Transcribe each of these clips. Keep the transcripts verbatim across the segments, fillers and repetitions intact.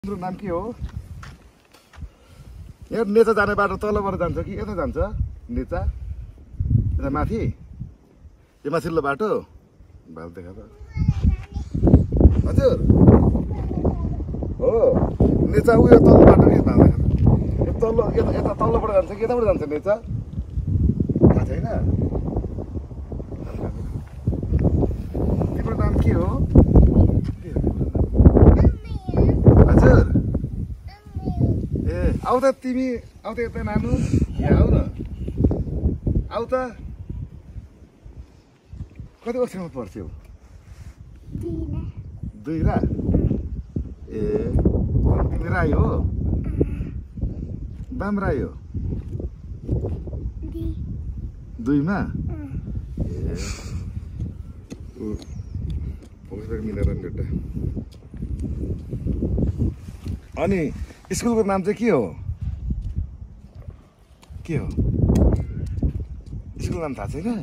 तिम्रो नाम के हो? यहाँ नेचा जाने बाटो तलबाट जान्छ कि यता जान्छ? नेचा यता माथि यो माथिल्लो बाटो भाल देखा त हजुर हो नेचा उयो तल्लो बाटो के भाल देखा यो तल्लो यता यता तल्लोबाट जान्छ कि यताबाट जान्छ नेचा थाहा छैन। तिम्रो नाम के हो? हजुर ए आउ त तिमी आउ त यता नानु यहाँ आउ न आउ त कति वर्षमा पढ्छौ? दुई रा ए तिमी राई हो? बाम राई हो? दुईमा ए मिलेर एउटा। अनि स्कुलको नाम चाहिँ के हो? के हो स्कुलको नाम थाहा छैन?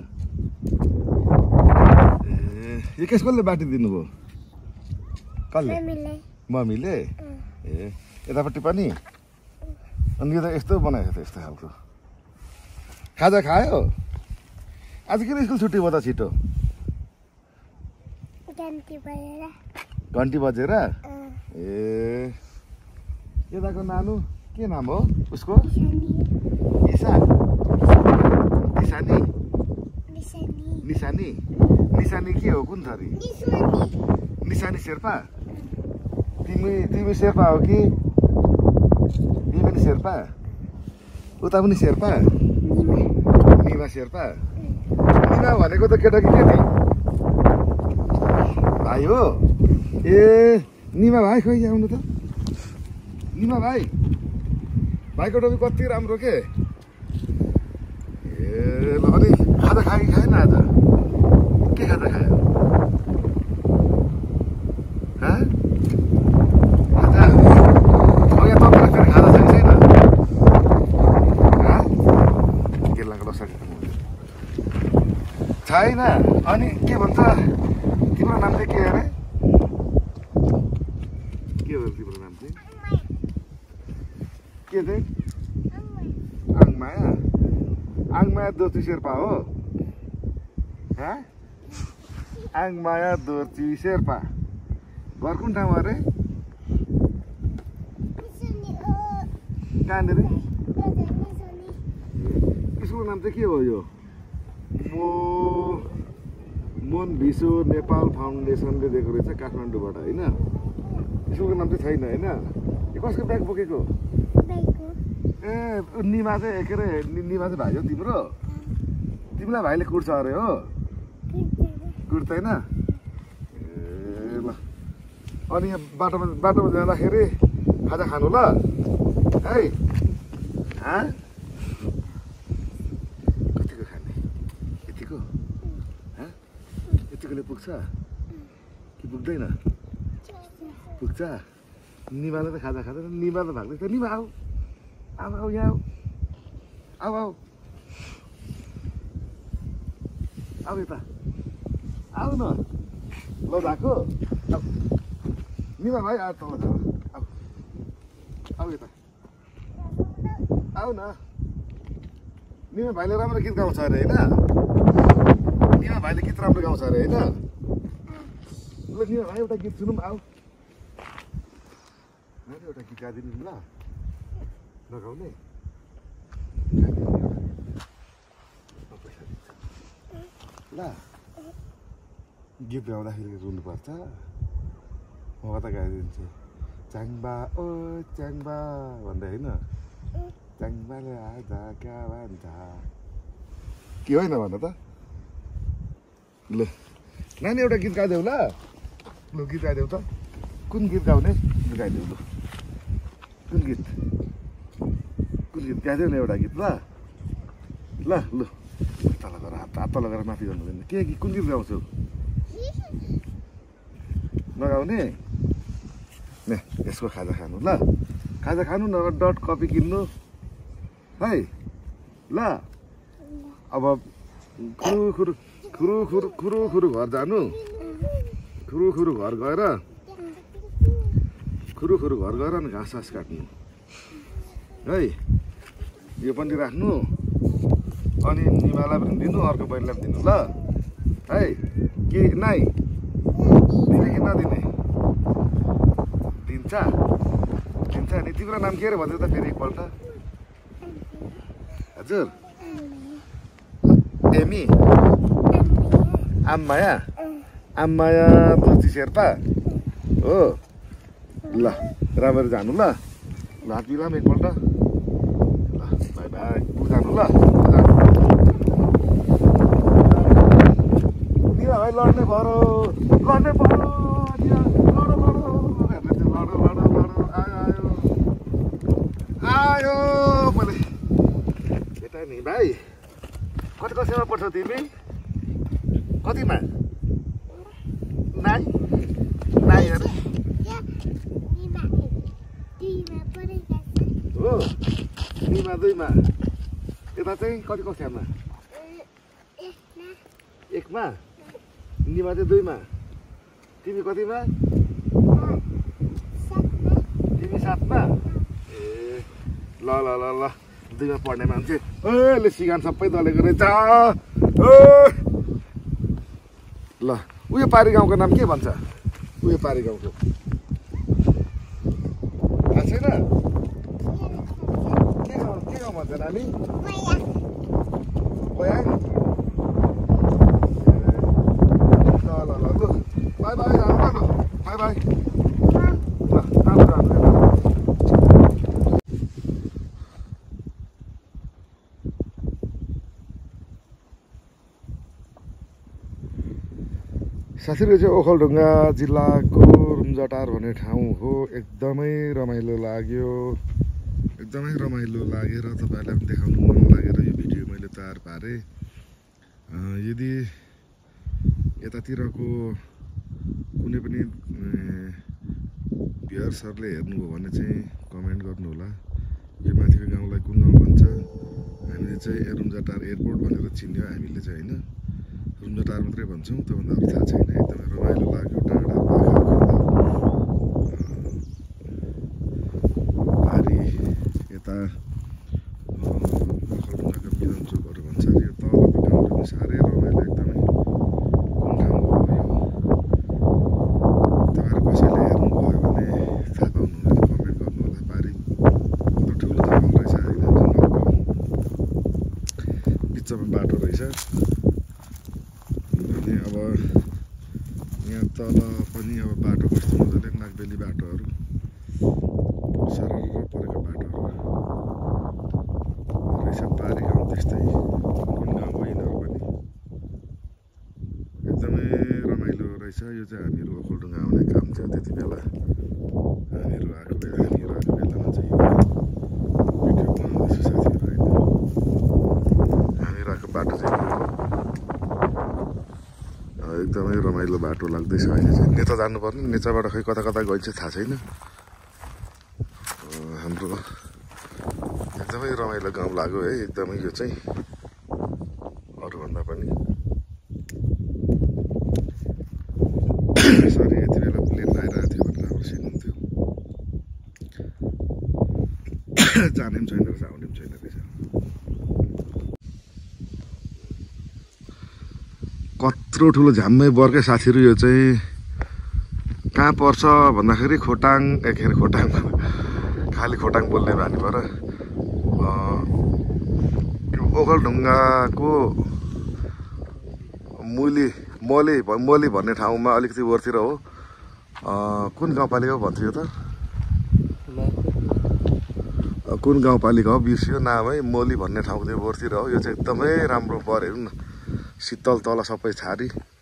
ए यो कसले बाटिदिनु भयो? कसले? मम्मीले ए यतापट्टि पनि? अनि यो त यस्तो बनाएको त यस्तो खालको। खाजा खायो? आज किन स्कुल छुट्टी भयो त छिटो? घन्टी बजेर ए यताको नानु के नाम हो उसको? ईशा निशानी निशानी निशानी के हो कुन थरी? निशानी शेर्पा? तिमी तिमी शेर्पा हो कि तिमी पनि शेर्पा? उता पनि शेर्पा? निमा शेर्पा? निमा भनेको त केटा कि केटी भाइ हो? ए निमा भाइ खोइ आउनु त निमा भाइ भाइको टोपी कति राम्रो के ए ल। अनि खाजा खायो कि खाएन आज? के खाजा खायो? खाजा यहाँ तपाईँलाई फेरि खाजा छ कि छैन? गेलाको लसक छैन। अनि के भन्छ तिम्रो नाम चाहिँ के अरे? के हो तिम्रो नाम चाहिँ? के चाहिँ? आङमाया? आङमाया दोर्ची शेर्पा हो? आङमाया दोर्ची शेर्पा घर कुन ठाउँ अरे? कहाँनिर? स्कुलको नाम चाहिँ के हो यो? मो मोन भिसो नेपाल फाउन्डेसनले दिएको रहेछ काठमाडौँबाट होइन? स्कुलको नाम चाहिँ छैन होइन? यो कसको ब्याग बोकेको? ए निमा चाहिँ के अरे निमा चाहिँ भाइ हो तिम्रो? तिमीलाई भाइले कुट्छ अरे हो? कुट्दैन? ए ल अनि यहाँ बाटोमा बाटोमा जाँदाखेरि खाजा खानु ल है। कतिको खाने? यतिको? यतिकोले पुग्छ कि पुग्दैन? पुग्छ। निमाले त खाजा खाँदैन। निमा त भाग्दैछ। निमा आऊ आऊ आऊ यहाँ आऊ आऊ आऊ यता आऊ न ल भएको निमा भाइ आ तल आऊ आऊ यता आऊ न। निमा भाइले राम्रो गीत गाउँछ अरे होइन? निमा भाइले गीत राम्रो गाउँछ अरे होइन? ल निमा भाइ एउटा गीत सुनौँ आऊ। एउटा गीत गाइदिनु ल लगाउने ल। गीत गाउँदाखेरि रुनुपर्छ। म कता गाइदिन्छु च्याङ्बा ओ च्याङ्बा भन्दा होइन च्याङ्बाले आजा क्या भन्छ के होइन भन त ल। नानी एउटा गीत गाइदेऊ ल। लु गीत गाइदेऊ त। कुन गीत गाउने? गाइदेऊ लु कुन गीत? कुन गीत गाइदेऊ न एउटा गीत ल ल लु तल गएर हात हात तल गएर माथि गर्नु हुँदैन। के कुन गीत गाउँछौ? लगाउने ने यसको खाजा खानु ल। खाजा खानु न डट कपी किन्नु है ल। अब खुरु खुरु खुरु खुरु खुरु खुरु घर जानु। खुरु खुरु घर गएर खुरु खुरु घर गएर न घाँस सास काट्नु है। यो पनि राख्नु अनि निमालाई पनि दिनु, अर्को बहिनीलाई पनि दिनु ल है। के नाइ दिने कि नदिने? दिन्छ दिन्छ नि। तिम्रो नाम के अरे भन्दै त फेरि एकपल्ट? हजुर एमी आम्माया आम्माया दोस्ती शेर्पा हो। ल राम्ररी जानु ल। ल हात मिलाऊँ एकपल्ट। ल बाई बाई जानु ल। निरा भाइ लड्ने भरो लड्ने भरो लडो लडो हेर्दै थियो। लडो लडो लडो आयो आयो आयो मैले यता नि भाइ। कति कसैमा पढ्छौ तिमी? कतिमा? नाइ नाइ अरे हो निमा दुईमा। यता चाहिँ कति कक्षामा? एकमा। निमा चाहिँ दुईमा। तिमी कतिमा? तिमी सातमा। ए ल ल ल ल दुईमा पढ्ने मान्छे ओले सिगान सबै दलेको रहेछ। ल उयो पारी गाउँको नाम के भन्छ? उयो पारी गाउँको थाहा छैन? के गाउँ के गाउँ भन्छ नानी? बयाङ। ल ल ल लु बाई बाई जानु ल। लु बाई बाई। ल जानु जानु। साथीहरू चाहिँ ओखलढुङ्गा जिल्लाको रुम्जाटार भन्ने ठाउँ हो। एकदमै रमाइलो लाग्यो, एकदमै रमाइलो लागेर तपाईँहरूलाई पनि देखाउनु मन लागेर यो भिडियो मैले तयार पारेँ। यदि यतातिरको कुनै पनि भ्युअर्सहरूले हेर्नुभयो भने चाहिँ कमेन्ट गर्नुहोला यो माथिको गाउँलाई कुन गाउँ भन्छ। हामीले चाहिँ रुम्जाटार एयरपोर्ट भनेर चिन्यो हामीले चाहिँ होइन, रुम्जाटार मात्रै भन्छौँ, त्योभन्दा अरू थाहा छैन। एकदमै रमाइलो लाग्यो। डाँडा पारी यता ओखलढुङ्गाको मिलन चोकहरू भन्छ। यो तलको गाउँहरू पनि साह्रै रमाइलो एकदमै। कुन ठाउँ हो यो? तपाईँहरू कसैले हेर्नुभयो भने थाहा पाउनुहुनेछ, कमेन्ट गर्नु होला। पारी कस्तो ठुलो जङ्गल रहेछ होइन, जङ्गलको बिचमा बाटो रहेछ। अनि अब यहाँ तल पनि अब बाटो कस्तो मजाले नागबेली बाटोहरू सरर परेको बाटोहरू रहेछ। पारी गाउँ त्यस्तै कुन गाउँ हो यिनीहरू पनि एकदमै रमाइलो रहेछ। यो चाहिँ हामीहरू ओखलढुङ्गा आउने काम थियो त्यति बेला। हामीहरू आएको बेला हामीहरू आएको बेलामा चाहिँ यो भिडियो बनाउँदैछु साथीहरू होइन। हामीहरू आएको बाटो चाहिँ एकदमै रमाइलो बाटो लाग्दैछ। अहिले चाहिँ नेता जानुपर्ने, नेताबाट खै कता कता गइन्छ थाहा छैन। हाम्रो एकदमै रमाइलो गाउँ लाग्यो है एकदमै। यो चाहिँ अरूभन्दा पनि सरी यति बेला प्लेन आइरहेको थियो भने राम्रो सिन हुन्थ्यो। जाने पनि छैन रहेछ, आउने पनि छैन रहेछ। कत्रो ठुलो झ्याम्मै बर्के साथीहरू। यो चाहिँ कहाँ पर्छ भन्दाखेरि खोटाङ ए के अरे खोटाङ खालि खोटाङ बोल्ने बानी भएर ओखलढुङ्गाको मुली मोली मोली भन्ने ठाउँमा अलिकति वरतिर हो। कुन गाउँपालिका हो भन्थ्यो त? कुन गाउँपालिका हो बिर्सियो नाम है। मोली भन्ने ठाउँको त्यो वरतिर हो। यो चाहिँ एकदमै राम्रो बर हेर्नु न, शीतल तल सबै छारी,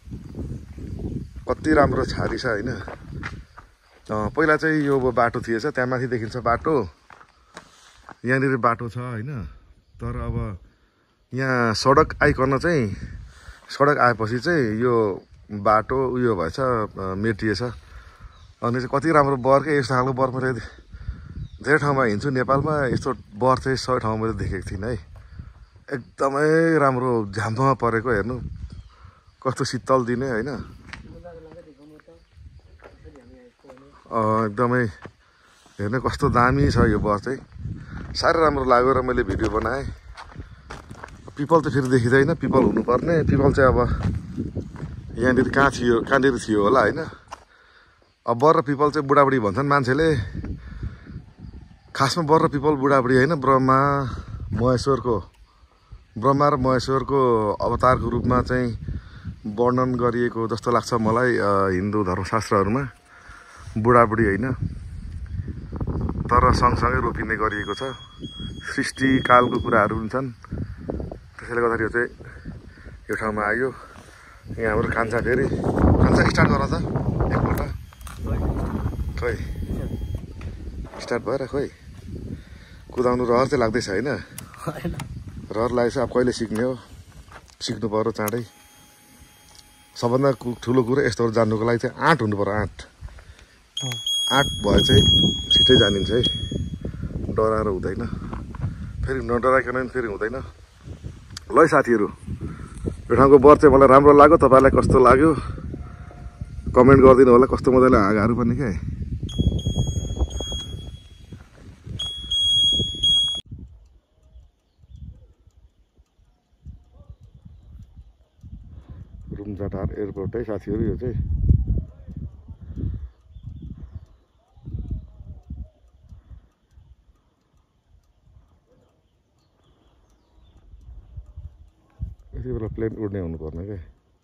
कति राम्रो छारी छ होइन। पहिला चाहिँ यो बाटो थिएछ, त्यहाँ माथि देखिन्छ बाटो, यहाँनिर बाटो छ होइन। तर अब यहाँ सडक आइकन चाहिँ सडक आएपछि चाहिँ यो बाटो उयो भएछ, मेटिएछ। अनि चाहिँ कति राम्रो बर के यस्तो खालको बर मैले धेरै ठाउँमा हिँड्छु नेपालमा, यस्तो बर चाहिँ सय ठाउँमा मैले देखेको थिइनँ है। एकदमै राम्रो झ्याम्पमा परेको हेर्नु, कस्तो शीतल दिने होइन। एकदमै हेर्नु कस्तो दामी छ यो बस चाहिँ, साह्रै राम्रो लाग्यो र मैले भिडियो बनाएँ। पिपल त फेरि देखिँदैन, पिपल हुनुपर्ने, पिपल चाहिँ अब यहाँनिर कहाँ थियो, कहाँनिर थियो होला होइन। अब बर र पिपल चाहिँ बुढाबुढी भन्छन् मान्छेले, खासमा बर र पिपल बुढाबुढी होइन, ब्रह्मा महेश्वरको ब्रह्मा र महेश्वरको अवतारको रूपमा चाहिँ वर्णन गरिएको जस्तो लाग्छ मलाई हिन्दू धर्मशास्त्रहरूमा। बुढाबुढी होइन, तर सँगसँगै रोपिने गरिएको छ। सृष्टि कालको कुराहरू हुन्छन्, त्यसैले गर्दाखेरि यो चाहिँ यो ठाउँमा आयो। यहाँ हाम्रो कान्छा, फेरि कान्छा स्टार्ट गर त एकपल्ट, खोइ स्टार्ट भएर खोइ कुदाउनु रहर चाहिँ लाग्दैछ होइन? रहर लागेछ, अब कहिले सिक्ने हो? सिक्नु पर्यो चाँडै। सबभन्दा ठुलो कुरो यस्तोहरू जान्नुको लागि चाहिँ आँट हुनु पर्यो, आँट आँट भए चाहिँ छिट्टै जानिन्छ है, डराएर हुँदैन। फेरि नडराइकन फेरि हुँदैन। ल है साथीहरू, यो ठाउँको बर चाहिँ मलाई राम्रो लाग्यो। तपाईँलाई कस्तो लाग्यो कमेन्ट गरिदिनु होला। कस्तो मजाले हाँगाहरू पनि क्या, रुम्जाटार एयरपोर्ट है साथीहरू यो चाहिँ। यति बेला प्लेन उड्ने हुनुपर्ने क्या।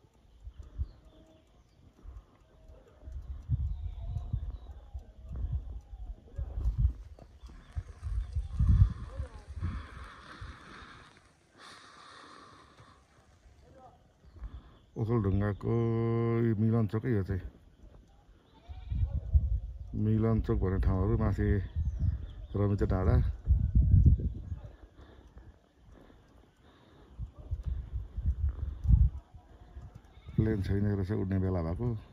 ओखलढुङ्गाको मिलन चोक है यो चाहिँ, मिलन चोक भन्ने ठाउँहरू माथि रमिता डाँडा। प्लेन छैन रहेछ उड्ने बेला भएको।